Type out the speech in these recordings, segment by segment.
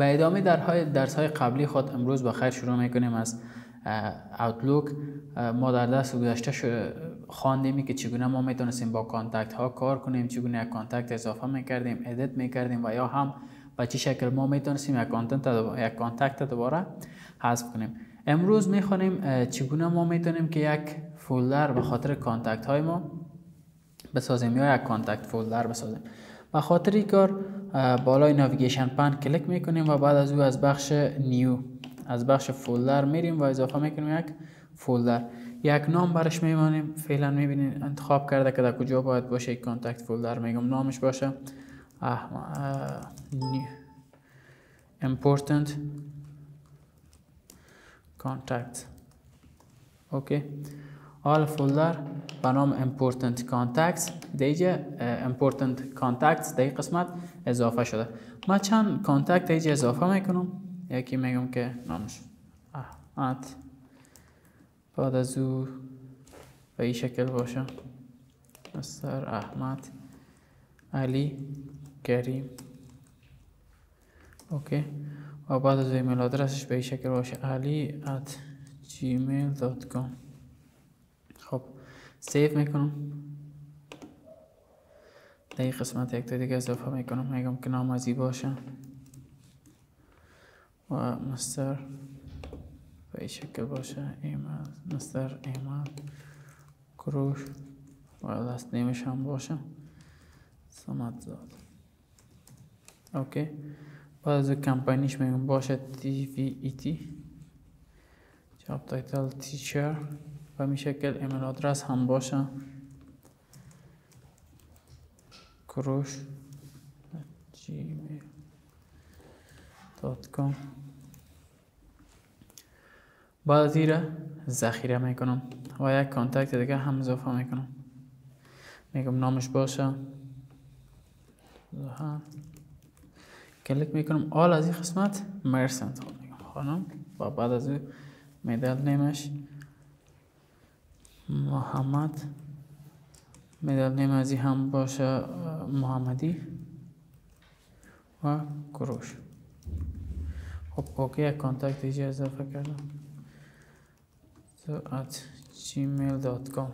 به ادامه درس های قبلی خود امروز بخیر شروع میکنیم از اوتلوک. ما در درس گذشته خواندیم که چگونه ما میتونستیم با کانتکت ها کار کنیم، چگونه یک کانتکت اضافه میکردیم، ادیت میکردیم و یا هم به چه شکل ما میتونستیم یک کانتکت دوباره حذف کنیم. امروز میخوانیم چگونه ما میتونیم که یک فولدر به خاطر کانتکت های ما بسازیم یا یک کانتکت فولدر بسازیم. به خاطر این کار بالای ناویگیشن پن کلیک میکنیم و بعد از او از بخش نیو، از بخش فولدر میریم و اضافه میکنیم یک فولدر. یک نام برش میمانیم. فعلا میبینید انتخاب کرده که در کجا باید باشه. یک کانتکت فولدر میگم نامش باشه important contact. اوکی. حال فولدر به نام important contacts دیگه important contacts در قسمت اضافه شده. من چند کانتکت دیگه اضافه میکنم. یکی میگم که نامش احمد، بعد از او به این شکل باشه مستر احمد، علی، کریم. اوکی. و بعد از ایمیل آدرسش به این شکل باشه ali@gmail.com. خب سیو میکنم. در این قسمت یک تا دیگه اضافه میکنم. میگم که نام از این باشه و مستر به این شکل باشه ایمیل، مستر ایمیل کروش و دست نیمش هم باشه سمتزاد. اوکی. بعد از کمپانیش میگم باشه TVET، جاب تایتل تیچر و می شکل. ایمیل آدرس هم باشه کروش gmail.com. بعد از این ذخیره میکنم و یک کانتکت دیگه هم اضافه میکنم. میگم نامش باشه زهر. کلیک میکنم. آل از این قسمت مرسنت میگم خانم و بعد از این میدل نیمش محمد، میدل نیم از این هم باشه محمدی و کروش. خب اوکی. یک کانتکت دیگه اضافه کردم @gmail.com.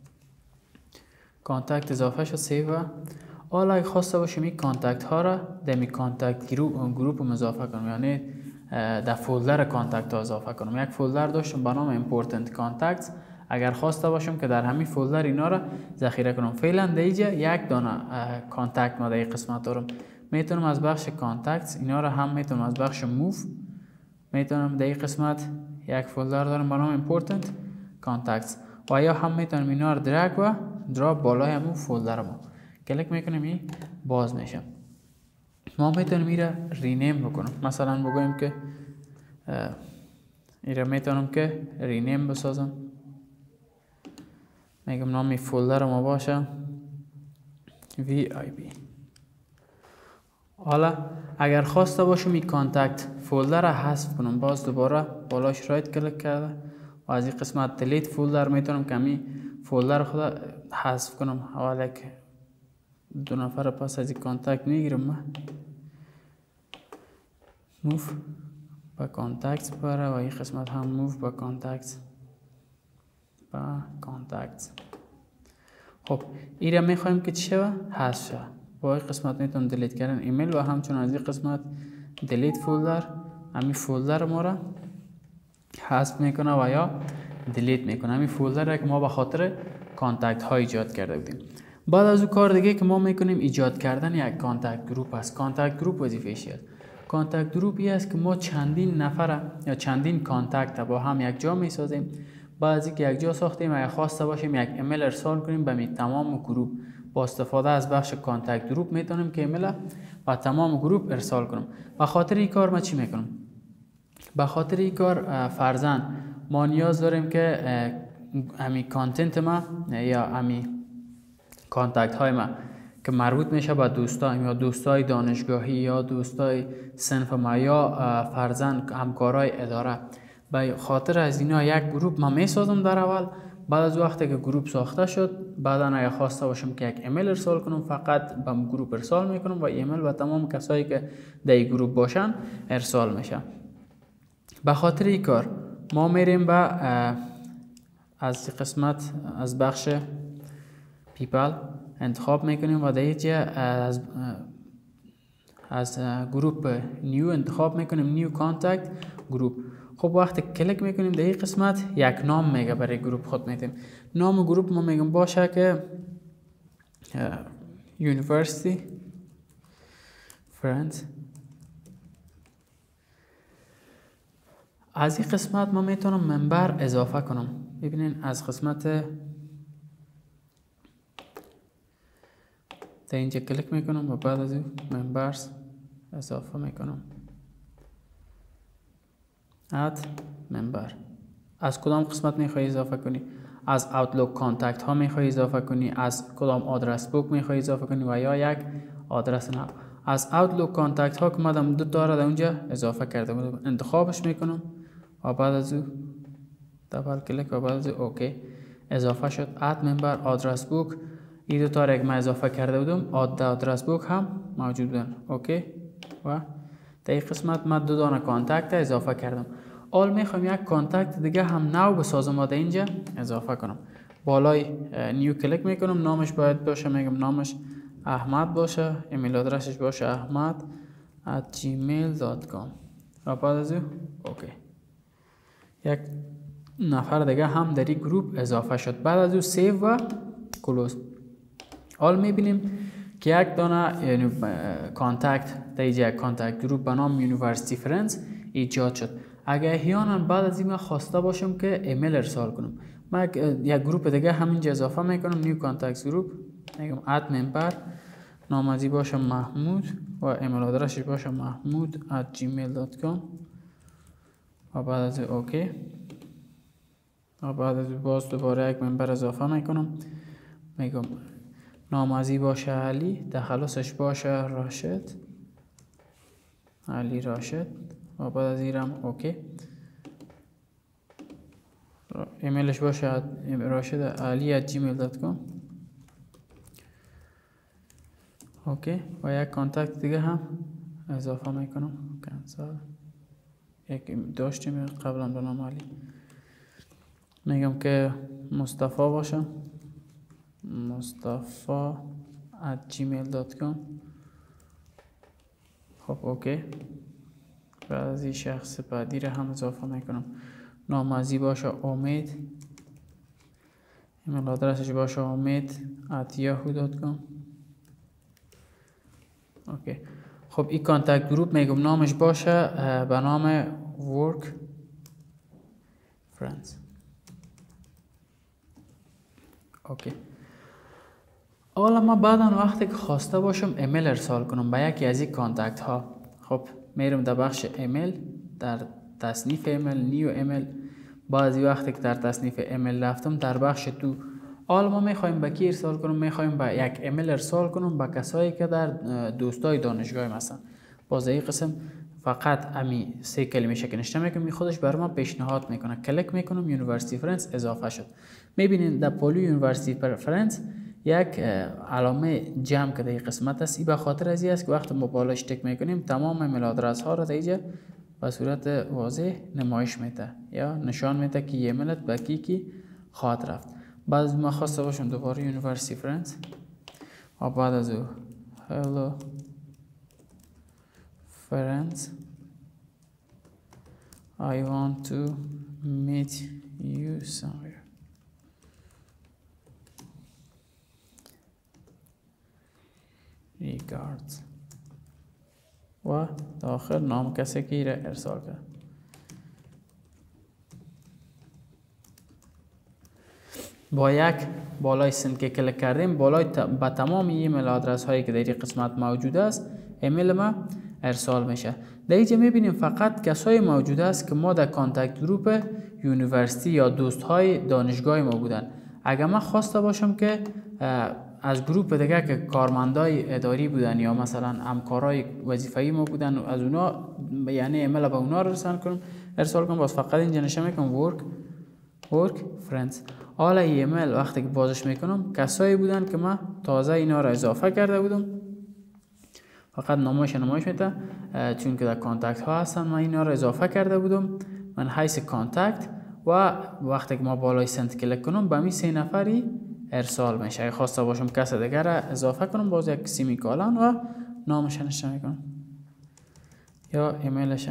کانتکت اضافه شد. سیو. حالا اگه خواسته باشیم این کانتکت ها را در می کانتکت گروپ اضافه کنم، یعنی در فولدر کانتکت ها اضافه کنم. یک فولدر داشتم به نام important contacts. اگر خواسته باشم که در همین فولدر اینا را ذخیره کنم. فعلا دیگه یک دانه کانتکت ما در این قسمت دارم. میتونم از بخش کانتکت اینا را هم میتونم از بخش موو میتونم در این قسمت یک فولدر دارم به نام important contacts و یا هم میتونم اینا را درگ و دراپ بالای همون فولدر ما. کلیک میکنیم این باز میشه. ما میتونیم این را رینیم بکنم. مثلا بگویم که این را میتونم که رینیم بسازم. میگم نامی فولدر ما باشه VIP. حالا اگر خواسته باشم این کانتکت فولدر را حذف کنم، باز دوباره بالاش رایت کلیک کرده و از این قسمت دلیت فولدر میتونم که می فولدر خود حذف کنم. حالا که دو نفر پس از این کانتکت میگیرم من موف با کانتکت بره و این قسمت هم موف با کانتکت با کانتکت. خب این را میخوایم که چه حذف شد. با این قسمت میتونم دلیت کردن ایمیل و همچنان از این قسمت دلیت فولدر همین فولدر ما را حذف میکنه و یا دلیت میکنه. همین فولدر که ما به خاطر کانتکت ها ایجاد کرده بودیم. بعد از اون کار دیگه که ما میکنیم ایجاد کردن یک کانتکت گروپ است. کانتکت گروپ وظیفه‌اش است. کانتکت گروپی است که ما چندین نفر یا چندین کانتکت با هم یک جا میسازیم. بعد از اینکه یک جا ساختیم اگه خواسته باشیم یک ایمیل ارسال کنیم به تمام گروپ، با استفاده از بخش کانتکت گروپ میتونیم که ایمیل به تمام گروپ ارسال کنیم. به خاطر این کار ما چی میکنم؟ به خاطر این کار فرضاً ما نیاز داریم که امی کانتنت ما یا امی کانتکت های ما که مربوط میشه به دوستایم یا دوستای دانشگاهی یا دوستای صنف ما یا فرضاً همکارای اداره، به خاطر از اینا یک گروپ ما میسازم در اول. بعد از وقتی که گروپ ساخته شد، بعدا اگه خواسته باشم که یک ایمیل ارسال کنم، فقط به گروپ ارسال میکنم و ایمیل به تمام کسایی که در این گروپ باشن ارسال میشه. به خاطر این کار ما میریم به از قسمت از بخش پیپل انتخاب میکنیم و در اینجا از گروپ نیو انتخاب میکنیم، نیو کانتکت گروپ. خب وقتی کلیک میکنیم در این قسمت یک نام میگه برای گروپ خود میتیم. نام گروپ ما میگم باشه که یونیورسیتی فرندز. از این قسمت ما میتونم ممبر اضافه کنم. ببینین از قسمت در اینجا کلیک میکنم و بعد از این ممبرز اضافه میکنم. اد ممبر. از کدام قسمت میخوای اضافه کنی؟ از اوتلوک کانتکت ها میخوای اضافه کنی، از کدام آدرس بوک میخوای اضافه کنی و یا یک آدرس نو. از اوتلوک کانتکت ها که مادم دو تا را در اونجا اضافه کرده بودم، انتخابش میکنم و بعد از او دبل کلیک و بعد از او اوکی اضافه شد. اد ممبر، آدرس بوک، این دو تا را که من اضافه کرده بودم، آدرس بوک هم موجود بودن. اوکی و در این قسمت من دو دانه کانتکت اضافه کردم. حال میخوام یک کانتکت دیگه هم نو بسازم و در اینجا اضافه کنم. بالای نیو کلیک میکنم، نامش باید باشه، میگم نامش احمد باشه، ایمیل آدرسش باشه ahmad@gmail.com و بعد از او اوکی. یک نفر دیگه هم در این گروپ اضافه شد. بعد از او سیو و کلوز. حال میبینیم که یک دانه کانتکت در اینجا، یک کانتکت گروپ به نام یونیورسیتی فرندز ایجاد شد. اگر احیانا بعد از این من خواسته باشم که ایمیل ارسال کنم، من یک گروپ دیگه همینجا اضافه میکنم، نیو کانتکت گروپ، میگم اد ممبر، نام ازی باشه محمود و ایمیل آدرسش باشه mahmood@gmail.com و بعد از اوکی و بعد از باز دوباره یک ممبر اضافه میکنم، میگم نام ازی باشه علی، تخلصش باشه راشد، علی راشد و بعد از اینم اوکی. ایمیلش باشه rashid@ali@gmail.com اوکی و یک کانتکت دیگه هم اضافه میکنم، کنسل. یک داشتیم قبلا به نام علی، میگم که مصطفی باشه، mustafa@gmail.com. خب اوکی. بعد از این شخص بعدی رو هم اضافه میکنم، نام ازی باشه امید، ایمیل آدرسش باشه omid@yahoo.com اوکی. خب این کانتکت گروپ میگم نامش باشه به نام work friends اوکی. حالا ما بعدا وقتی که خواسته باشم ایمیل ارسال کنم به یکی از این کانتکت ها، خب میرم در بخش ایمیل، در تصنیف ایمیل، نیو ایمیل. بعضی وقتی که در تصنیف ایمیل رفتم در بخش تو، حالا ما میخوایم به کی ارسال کنم؟ میخوایم به یک ایمیل ارسال کنم به کسایی که در دوستای دانشگاه هستن. باز این قسم فقط امی سه کلمه که نشته میکنم، خودش بر ما پیشنهاد میکنه. کلیک میکنم، یونیورسیتی فرندز اضافه شد. میبینید در پولی یونیورسیتی فرندز یک علامه جمع که در این قسمت است. این به خاطر از این است که وقتی ما بالاش تک میکنیم تمام ایمیل آدرس ها را در اینجا به صورت واضح نمایش میده یا نشان میده که ایمیلت به کی خواهد رفت. بعد ما خواسته باشم دوباره یونیورسیتی فرندز و بعد از او hello friends I want to meet you somewhere. regards و داخل نام کسی که ایره ارسال کرد. با یک بالای سند که کلیک کردیم، بالای با تمام ایمیل آدرس هایی که در این قسمت موجود است ایمیل ما ارسال میشه. در اینجا میبینیم فقط کسایی موجود است که ما در کانتکت گروپ یونیورسیتی یا دوست های دانشگاه ما بودن. اگر من خواسته باشم که از گروپ دیگه که کارمندای اداری بودن یا مثلا همکارای وظیفه‌ای ما بودن، از اونا یعنی ایمیل به اونا ارسال کنم، باز فقط اینجا نشه میکنم work friends. حالا ایمیل وقتی که بازش میکنم کسایی بودن که من تازه اینا را اضافه کرده بودم، فقط نامش نمایش میده چون که در کانتکت ها هستن. من اینا را اضافه کرده بودم من حیث کانتکت و وقتی که ما بالای سنت کلیک کنم به می 3 نفری ارسال میشه. اگه خواسته باشم کس دیگر را اضافه کنم باز یک سیمی کالن و نامش نشه میکنم یا ایمیلش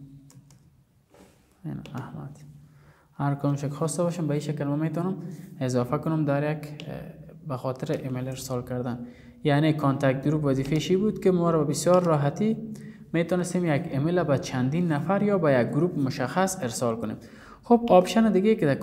این احمد، هر کدومش که خواسته باشم به این شکل ما میتونم اضافه کنم در یک به خاطر ایمیل ارسال کردن. یعنی کانتکت گروپ وظیفه‌شی بود که ما را بسیار راحتی میتونستیم یک ایمیل به چندین نفر یا به یک گروپ مشخص ارسال کنیم. خب آپشن دیگه که در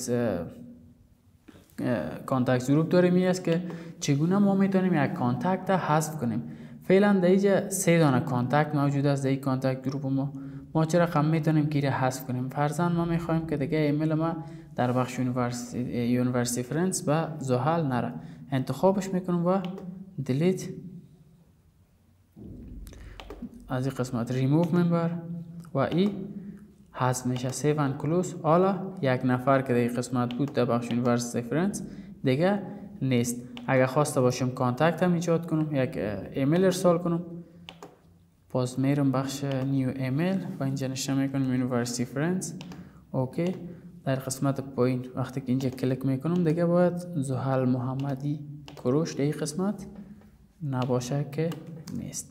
کانتکت گروپ داریم این است که چگونه ما میتونیم یک کانتکت حذف کنیم. فعلا در اینجا 3 دانه کانتکت موجود است در این کانتکت گروپ ما چه رقم میتونیم که حذف کنیم. فرضاً ما میخوایم که دیگه ایمیل ما در بخش یونیورسیتی فرندز به زحل نره، انتخابش میکنم و دیلیت از این قسمت ریموو ممبر و این حذف میشه. سیو اند کلوز. حالا یک نفر که در این قسمت بود در بخش یونیورسیتی فرندز دیگه نیست. اگر خواسته باشم کانتکت هم ایجاد کنم، یک ایمیل ارسال کنم، باز میرم بخش نیو ایمیل و اینجا نشون میکنم یونیورسیتی فرندز. اوکی. در قسمت پایین وقتی که اینجا کلیک میکنم دیگه باید زحل محمدی کروش در این قسمت نباشه که نیست.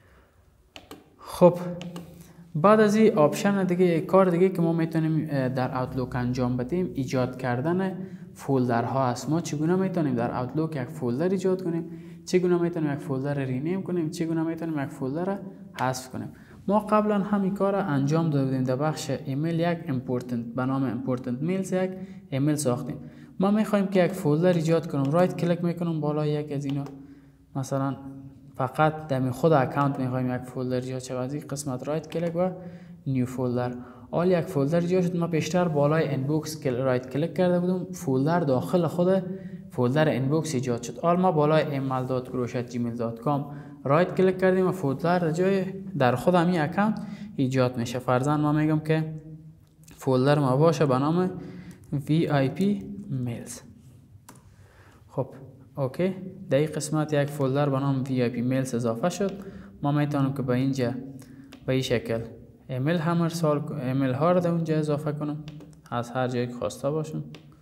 خب بعد از این آپشن دیگه، کار دیگه که ما میتونیم در اوتلوک انجام بدیم ایجاد کردن فولدرها است. ما چگونه میتونیم در اوتلوک یک فولدر ایجاد کنیم، چگونه میتونیم یک فولدر رینیم کنیم، چگونه میتونیم یک فولدر حذف کنیم. ما قبلا همین کار را انجام داده بودیم. در بخش ایمیل یک امپورتنت به نام امپورتنت میلز یک ایمیل ساختیم. ما میخوایم که یک فولدر ایجاد کنم، رایت کلیک میکنم بالا یک از اینا، مثلا فقط در خود اکانت میخوایم یک فولدر ایجاد شه، از این قسمت رایت کلیک و نیو فولدر. حال یک فولدر ایجاد شد. ما بیشتر بالای اینباکس رایت کلیک کرده بودم، فولدر داخل خود فولدر اینباکس ایجاد شد. حال ما بالای email.grosh@gmail.com رایت کلیک کردیم و فولدر در خود همین اکانت ایجاد میشه. فرضاً ما میگم که فولدر ما باشه به نام VIP mails. خب اوکی. در این قسمت یک فولدر به نام VIP mails اضافه شد. ما میتونم که به اینجا به این شکل ایمیل هم ایمیل ها رو در اونجا اضافه کنم از هر جایی که خواسته باشم.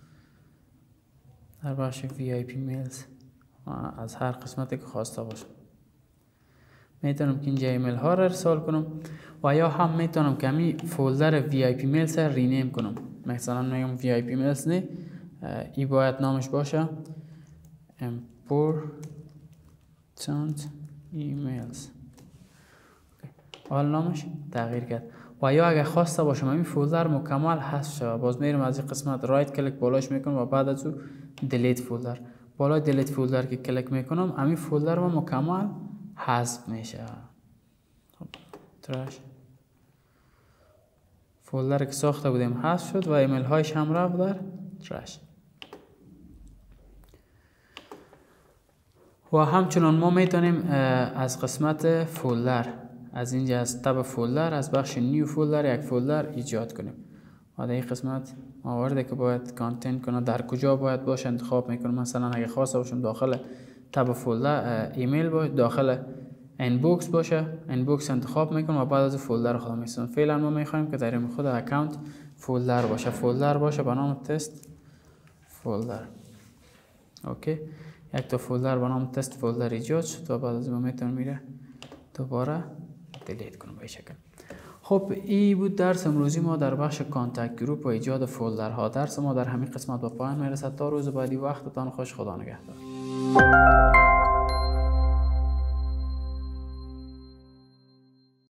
در بخش VIP mails از هر قسمتی که خواسته باشم میتونم که اینجا ایمیل ها رو ارسال کنم و یا هم میتونم که همین فولدر VIP mails رو رینیم کنم. مثلا میگم VIP mails نه، ای باید نامش باشه important emails. حال نامش تغییر کرد. و یا اگر خواسته باشم همین فولدر مکمل حذف شود، باز میرم از این قسمت رایت کلیک بالاش میکنم و بعد از او دیلیت فولدر. بالای دیلیت فولدر که کلیک میکنم همین فولدر ما مکمل حذف میشه. خب تراش فولدر که ساخته بودیم حذف شد و ایمیل هایش هم رفت در تراش. و همچنان ما میتونیم از قسمت فولدر، از اینجا از تب فولدر، از بخش نیو فولدر یک فولدر ایجاد کنیم و در این قسمت مواردی که باید کانتنت کنه در کجا باید باشه انتخاب میکنم. مثلا اگه خواسته باشم داخل تب فولدر ایمیل باشه، داخل اینباکس باشه، اینباکس انتخاب میکنم و بعد از فولدر خودم میسازم. فعلا ما میخوایم که در خود اکانت فولدر باشه به نام تست فولدر. اوکی. یک تا فولدر به نام تست فولدر ایجاد شد و بعد از ما میتونم میره دوباره دیلیت کنم به این شکل. خب این بود درس امروزی ما در بخش کانتکت گروپ و ایجاد فولدرها. درس ما در همین قسمت به پایان میرسد. تا روز بعدی وقتتان خوش. خدا نگهدار.